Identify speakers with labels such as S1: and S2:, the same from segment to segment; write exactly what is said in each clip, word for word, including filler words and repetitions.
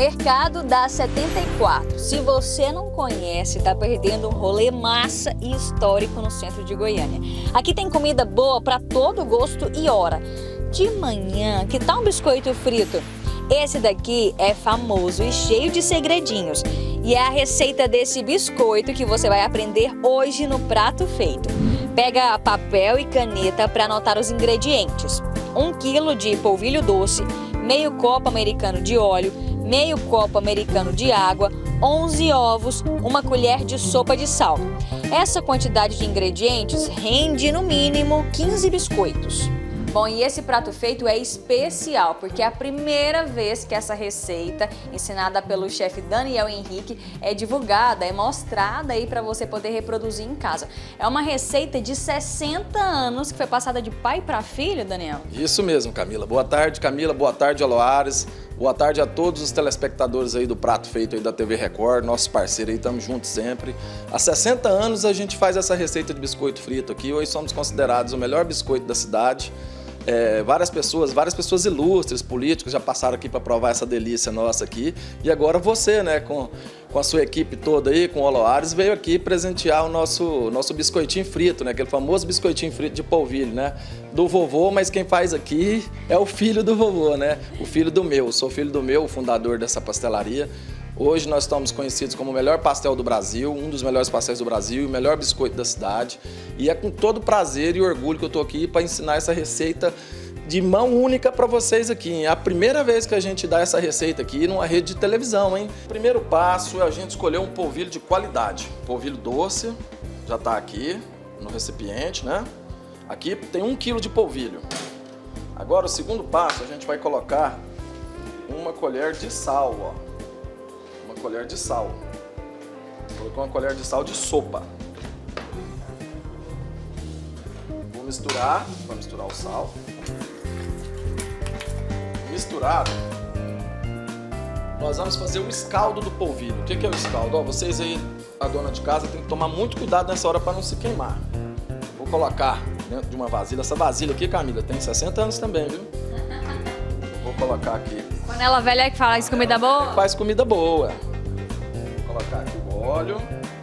S1: Mercado da setenta e quatro. Se você não conhece, tá perdendo um rolê massa e histórico no centro de Goiânia. Aqui tem comida boa para todo gosto e hora. De manhã, que tal um biscoito frito? Esse daqui é famoso e cheio de segredinhos. E é a receita desse biscoito que você vai aprender hoje no Prato Feito. Pega papel e caneta para anotar os ingredientes. Um quilo de polvilho doce, meio copo americano de óleo, meio copo americano de água, onze ovos, uma colher de sopa de sal. Essa quantidade de ingredientes rende no mínimo quinze biscoitos. Bom, e esse prato feito é especial, porque é a primeira vez que essa receita, ensinada pelo chefe Daniel Henrique, é divulgada, é mostrada aí para você poder reproduzir em casa. É uma receita de sessenta anos que foi passada de pai para filho, Daniel?
S2: Isso mesmo, Camila. Boa tarde, Camila. Boa tarde, Aloares. Boa tarde a todos os telespectadores aí do Prato Feito aí da T V Record, nossos parceiros aí, estamos juntos sempre. Há sessenta anos a gente faz essa receita de biscoito frito aqui, hoje somos considerados o melhor biscoito da cidade. É, várias pessoas, várias pessoas ilustres, políticos já passaram aqui para provar essa delícia nossa aqui. E agora você, né, com, com a sua equipe toda aí, com o Oloares, veio aqui presentear o nosso, nosso biscoitinho frito, né, aquele famoso biscoitinho frito de polvilho, né, do vovô, mas quem faz aqui é o filho do vovô, né, o filho do meu. Eu sou filho do meu, o fundador dessa pastelaria. Hoje nós estamos conhecidos como o melhor pastel do Brasil, um dos melhores pastéis do Brasil e o melhor biscoito da cidade. E é com todo prazer e orgulho que eu estou aqui para ensinar essa receita de mão única para vocês aqui. É a primeira vez que a gente dá essa receita aqui numa rede de televisão, hein? O primeiro passo é a gente escolher um polvilho de qualidade. Polvilho doce, já está aqui no recipiente, né? Aqui tem um quilo de polvilho. Agora o segundo passo, a gente vai colocar uma colher de sal, ó. Colher de sal. Colocou uma colher de sal de sopa. Vou misturar, vou misturar o sal. Misturado, nós vamos fazer o escaldo do polvilho. O que é o escaldo? Ó, vocês aí, a dona de casa, tem que tomar muito cuidado nessa hora para não se queimar. Vou colocar dentro de uma vasilha. Essa vasilha aqui, Camila, tem sessenta anos também, viu? Vou colocar aqui.
S1: Panela velha que faz comida boa?
S2: Faz comida boa. Vou colocar aqui o óleo,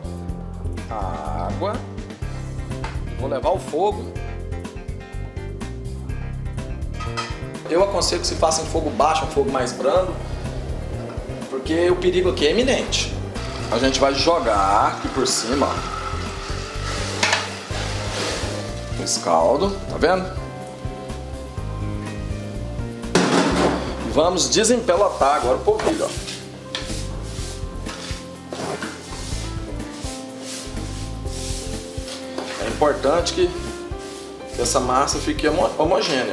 S2: a água, vou levar ao fogo. Eu aconselho que se faça em fogo baixo, um fogo mais brando, porque o perigo aqui é iminente. A gente vai jogar aqui por cima, ó, esse caldo, tá vendo? E vamos desempelotar agora o polvilho, ó. É importante que essa massa fique homogênea.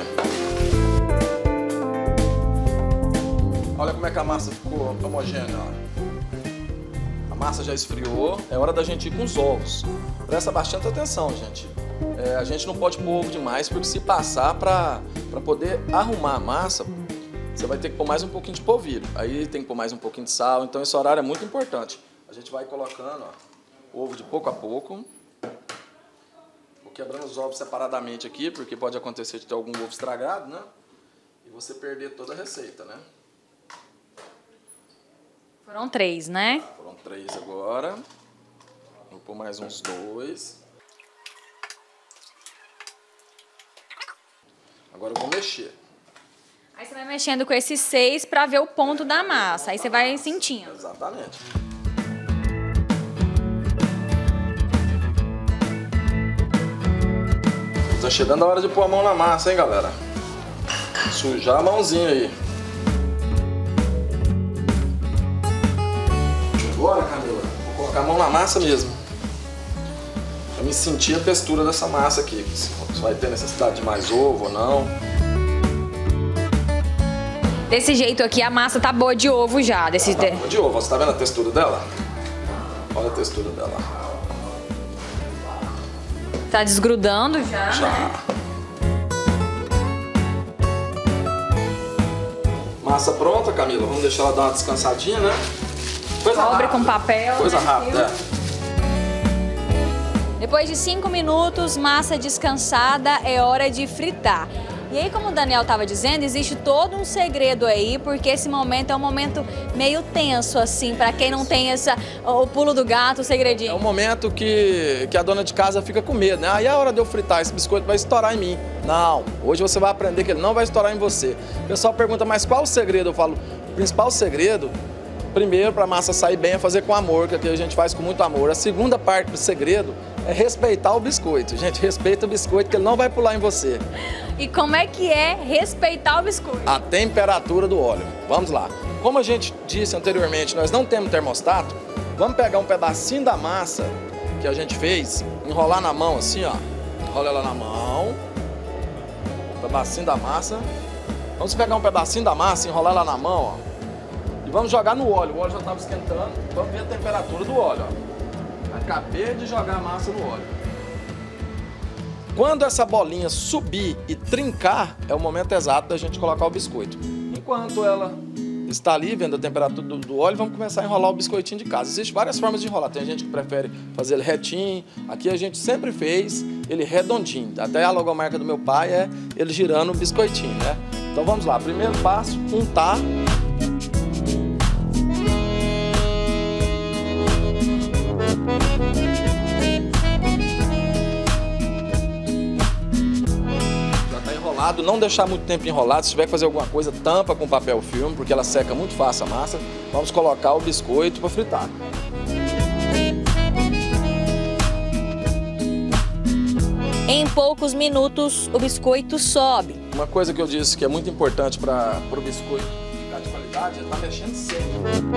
S2: Olha como é que a massa ficou homogênea, ó. A massa já esfriou, é hora da gente ir com os ovos. Presta bastante atenção, gente. É, a gente não pode pôr ovo demais, porque se passar para para poder arrumar a massa, você vai ter que pôr mais um pouquinho de polvilho. Aí tem que pôr mais um pouquinho de sal, então esse horário é muito importante. A gente vai colocando, ó, o ovo de pouco a pouco. Quebrando os ovos separadamente aqui, porque pode acontecer de ter algum ovo estragado, né? E você perder toda a receita, né?
S1: Foram três, né?
S2: Ah, foram três agora. Vou pôr mais uns dois. Agora eu vou mexer.
S1: Aí você vai mexendo com esses seis para ver o ponto da massa. Aí você vai sentindo.
S2: Exatamente. Tá chegando a hora de pôr a mão na massa, hein, galera? Sujar a mãozinha aí. Agora, Camila, vou colocar a mão na massa mesmo. Pra me sentir a textura dessa massa aqui. Se vai ter necessidade de mais ovo ou não.
S1: Desse jeito aqui, a massa tá boa de ovo já. Desse...
S2: Tá boa de ovo. Você tá vendo a textura dela? Olha a textura dela.
S1: Tá desgrudando já,
S2: já.
S1: Né?
S2: Massa pronta, Camila. Vamos deixar ela dar uma descansadinha, né? Coisa
S1: Cobre
S2: rápida.
S1: com papel.
S2: Coisa
S1: né?
S2: rápida, é.
S1: Depois de cinco minutos, massa descansada, é hora de fritar. E aí, como o Daniel estava dizendo, existe todo um segredo aí, porque esse momento é um momento meio tenso, assim, para quem não tem essa, o pulo do gato, o segredinho.
S2: É um momento que, que a dona de casa fica com medo, né? Aí é a hora de eu fritar, esse biscoito vai estourar em mim. Não, hoje você vai aprender que ele não vai estourar em você. O pessoal pergunta, mas qual o segredo? Eu falo, o principal segredo, primeiro, para a massa sair bem, é fazer com amor, que aqui a gente faz com muito amor. A segunda parte do segredo é respeitar o biscoito. Gente, respeita o biscoito, que ele não vai pular em você.
S1: E como é que é respeitar o biscoito?
S2: A temperatura do óleo. Vamos lá. Como a gente disse anteriormente, nós não temos termostato, vamos pegar um pedacinho da massa que a gente fez, enrolar na mão assim, ó. Enrola ela na mão. Um pedacinho da massa. Vamos pegar um pedacinho da massa, enrolar ela na mão, ó. E vamos jogar no óleo. O óleo já estava esquentando. Vamos ver a temperatura do óleo, ó. Acabei de jogar a massa no óleo. Quando essa bolinha subir e trincar, é o momento exato da gente colocar o biscoito. Enquanto ela está ali, vendo a temperatura do, do óleo, vamos começar a enrolar o biscoitinho de casa. Existem várias formas de enrolar. Tem gente que prefere fazer ele retinho. Aqui a gente sempre fez ele redondinho. Até a logomarca do meu pai é ele girando o biscoitinho, né? Então vamos lá. Primeiro passo, untar. Não deixar muito tempo enrolado. Se tiver que fazer alguma coisa, tampa com papel filme, porque ela seca muito fácil a massa. Vamos colocar o biscoito para fritar.
S1: Em poucos minutos, o biscoito sobe.
S2: Uma coisa que eu disse que é muito importante para o biscoito ficar de qualidade é estar mexendo sempre.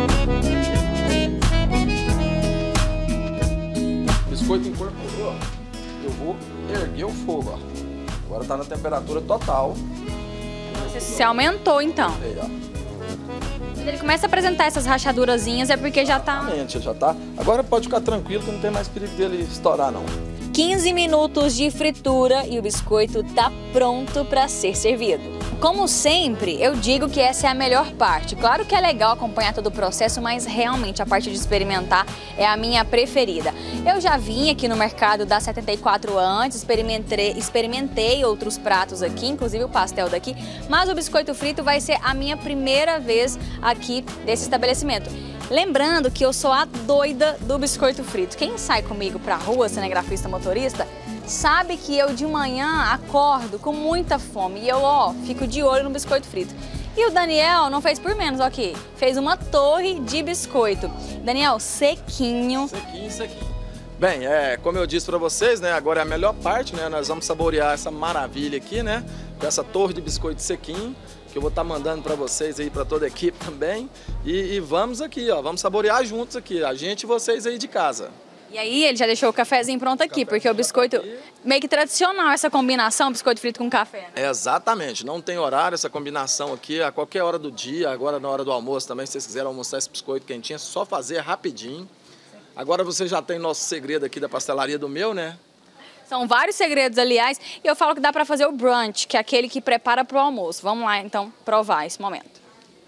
S2: O biscoito incorporou, eu vou erguer o fogo, ó. Agora está na temperatura total.
S1: Você se aumentou, então.
S2: Aí, ó.
S1: Quando ele começa a apresentar essas rachadurazinhas, é porque já está...
S2: Exatamente, já tá. Agora pode ficar tranquilo que não tem mais perigo dele estourar, não.
S1: quinze minutos de fritura e o biscoito está pronto para ser servido. Como sempre, eu digo que essa é a melhor parte. Claro que é legal acompanhar todo o processo, mas realmente a parte de experimentar é a minha preferida. Eu já vim aqui no mercado da setenta e quatro antes, experimentei, experimentei outros pratos aqui, inclusive o pastel daqui, mas o biscoito frito vai ser a minha primeira vez aqui desse estabelecimento. Lembrando que eu sou a doida do biscoito frito. Quem sai comigo pra rua, cinegrafista, motorista, sabe que eu de manhã acordo com muita fome e eu, ó, fico de olho no biscoito frito. E o Daniel não fez por menos, ó, aqui, fez uma torre de biscoito. Daniel, sequinho.
S2: Sequinho, sequinho. Bem, é, como eu disse para vocês, né, agora é a melhor parte, né, nós vamos saborear essa maravilha aqui, né, com essa torre de biscoito sequinho, que eu vou estar mandando para vocês aí, para toda a equipe também. E, e vamos aqui, ó, vamos saborear juntos aqui, a gente e vocês aí de casa.
S1: E aí ele já deixou o cafezinho pronto aqui, porque o biscoito, tá meio que tradicional essa combinação, biscoito frito com café, né?
S2: Exatamente, não tem horário essa combinação aqui, a qualquer hora do dia, agora na hora do almoço também, se vocês quiserem almoçar esse biscoito quentinho, é só fazer rapidinho. Agora você já tem nosso segredo aqui da pastelaria do meu, né?
S1: São vários segredos, aliás, e eu falo que dá para fazer o brunch, que é aquele que prepara para o almoço. Vamos lá, então, provar esse momento.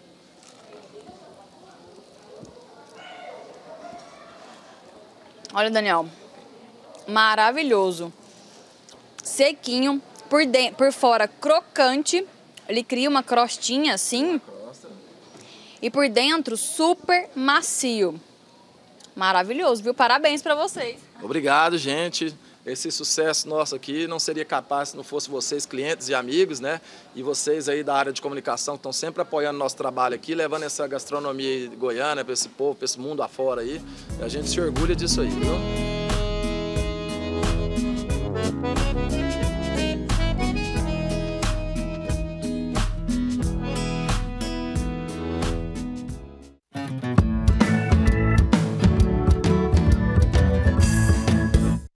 S1: Olha, Daniel, maravilhoso. Sequinho, por, dentro, por fora crocante, ele cria uma crostinha assim, e por dentro super macio. Maravilhoso, viu? Parabéns para vocês.
S2: Obrigado, gente. Esse sucesso nosso aqui não seria capaz se não fosse vocês, clientes e amigos, né? E vocês aí da área de comunicação que estão sempre apoiando nosso trabalho aqui, levando essa gastronomia goiana para esse povo, para esse mundo afora aí. E a gente se orgulha disso aí, viu?